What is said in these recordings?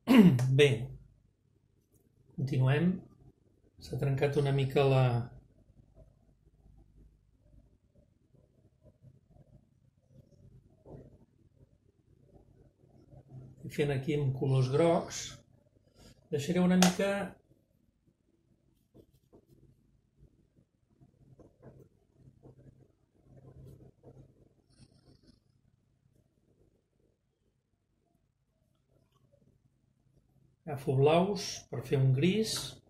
Bé, continuem. S'ha trencat una mica la... Estic fent aquí amb colors grocs. Deixaré una mica... Agafo blaus per fer un gris.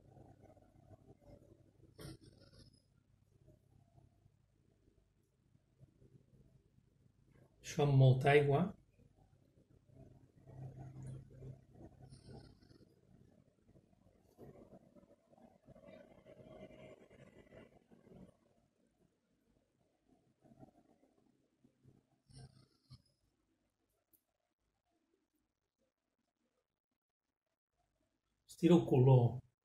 Això amb molta aigua. Estiro color.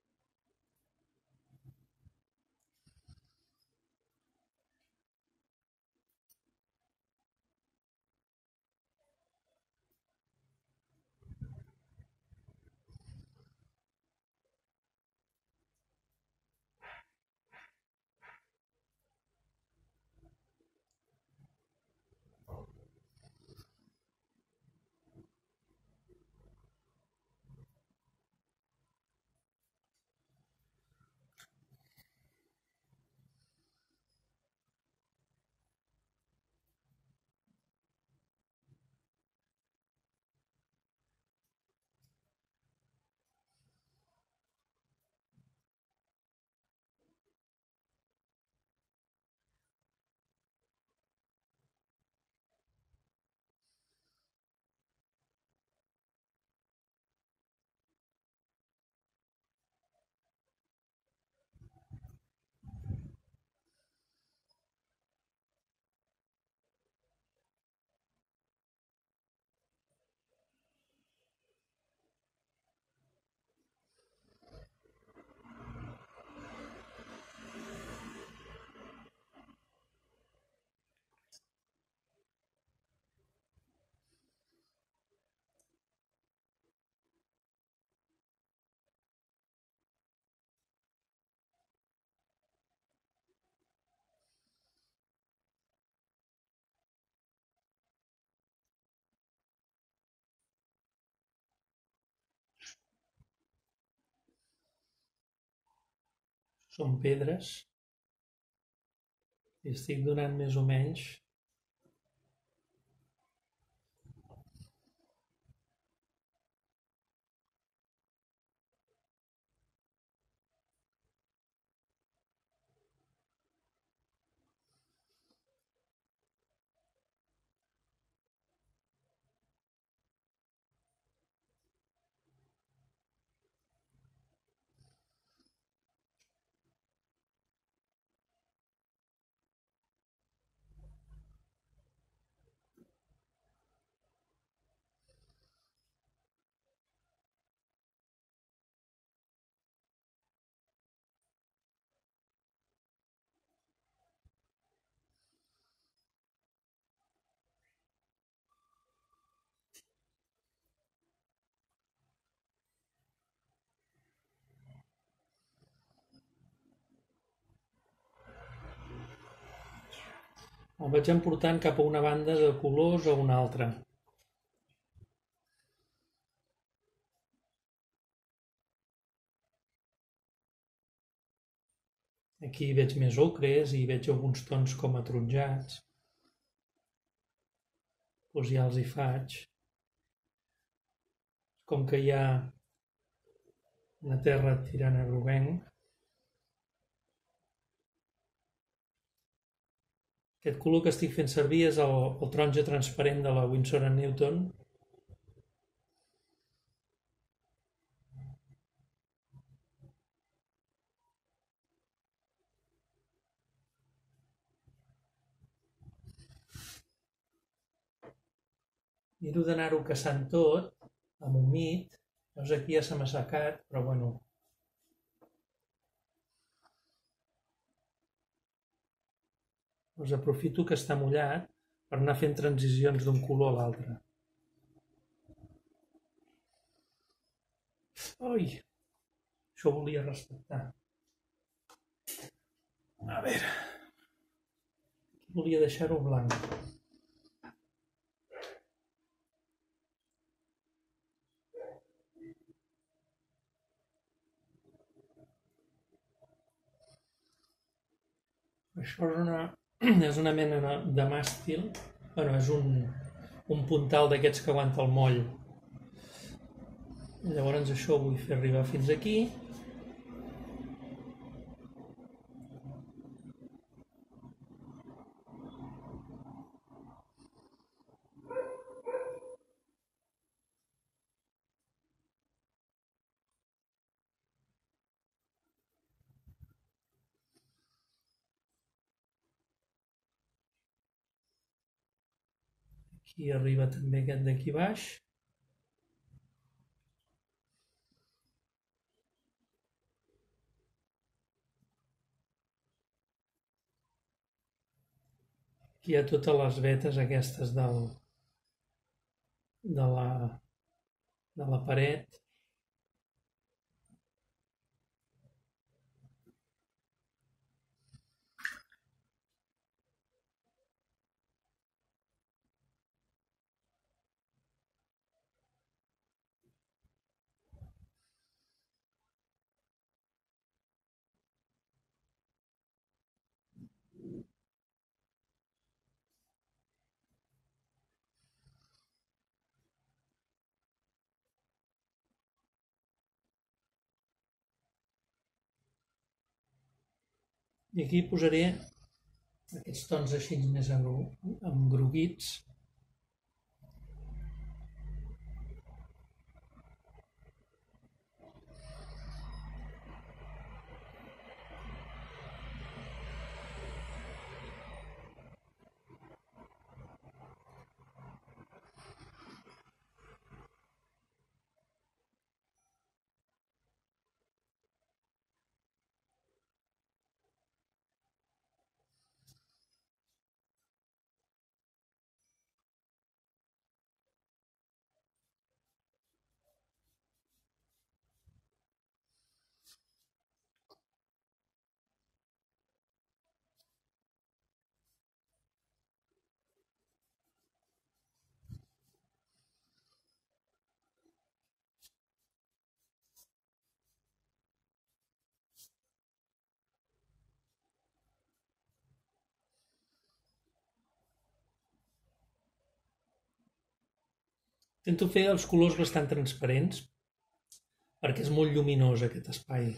Són pedres. I estic donant més o menys... El vaig emportant cap a una banda de colors o una altra. Aquí veig més ocres i veig alguns tons com ataronjats. Doncs ja els hi faig. Com que hi ha una terra tirant a groguenc. Aquest color que estic fent servir és el taronja transparent de la Winsor & Newton. Miro d'anar-ho caçant tot, amb humit. Llavors aquí ja se m'ha assecat, però bueno. Doncs aprofito que està mullat per anar fent transicions d'un color a l'altre. Ui, això volia respectar. A veure, volia deixar-ho blanc. Això és una mena de màstil. Bueno, és un puntal d'aquests que aguanta el moll. Llavors això ho vull fer arribar fins aquí. Aquí arriba també aquest d'aquí baix. Aquí hi ha totes les vetes aquestes de la paret. I aquí posaré aquests tons així més engroguits. Intento fer els colors bastant transparents perquè és molt lluminós aquest espai.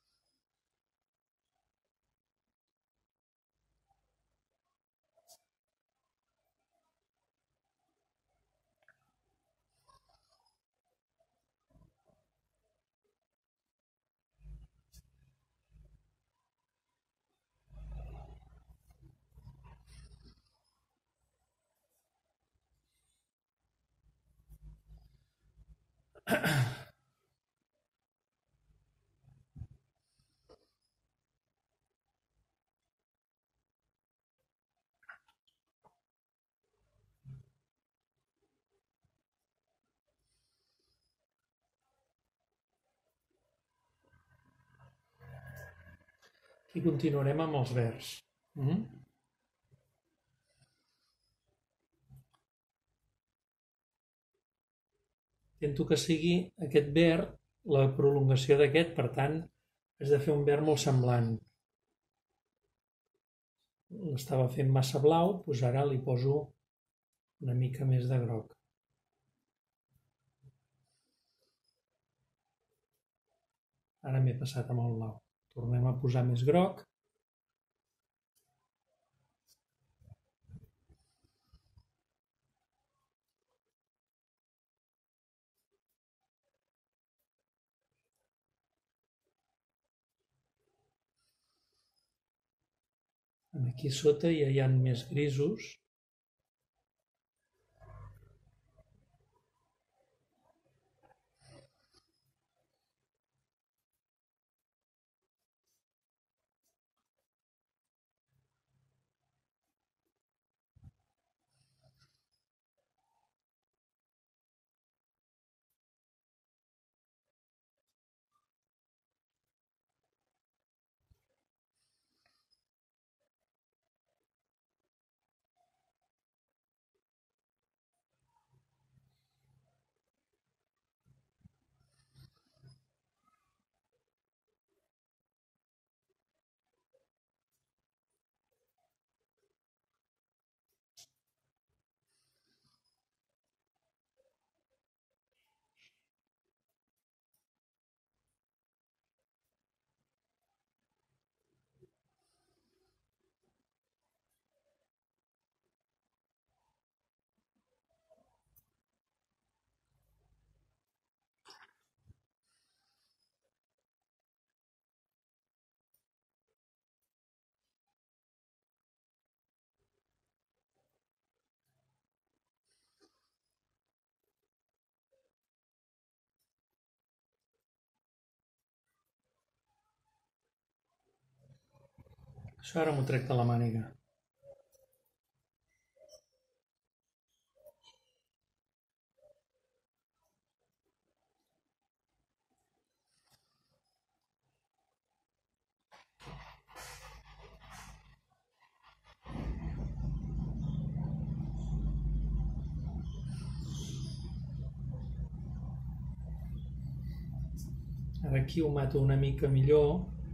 I continuarem amb els verds. Intento que sigui aquest verd la prolongació d'aquest, per tant, has de fer un verd molt semblant. L'estava fent massa blau, doncs ara li poso una mica més de groc. Ara m'he passat amb el blau. Tornem a posar més groc. Aquí sota ja hi ha més grisos. Això ara m'ho trec de la màniga. Ara aquí ho mato una mica millor.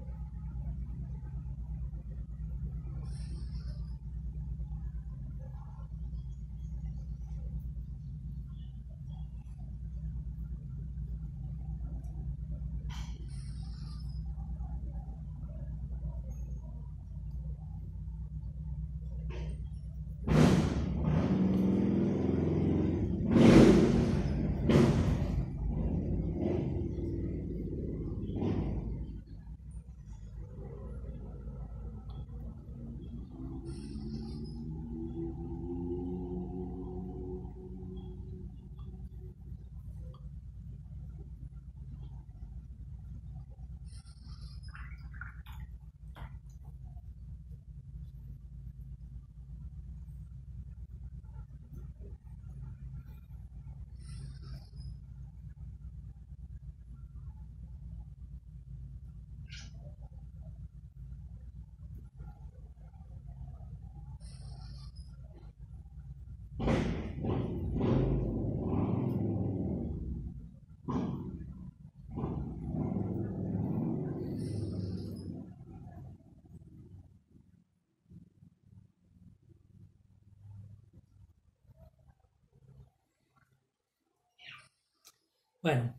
Bueno,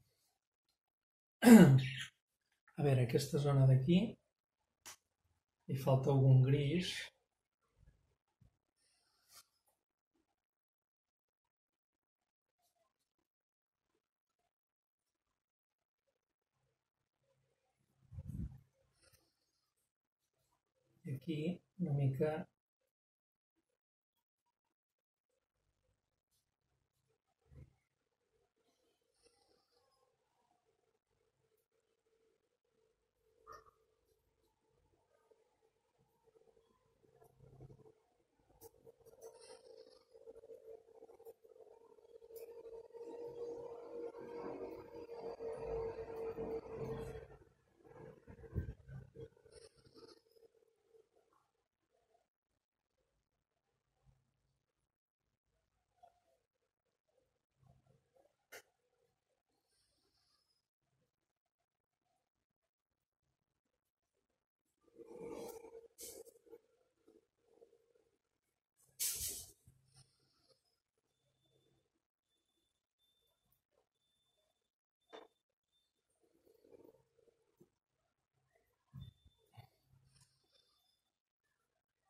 a veure, aquesta zona d'aquí li falta algun gris. I aquí una mica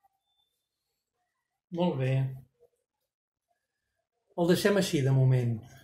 molt bé. El deixem així de moment.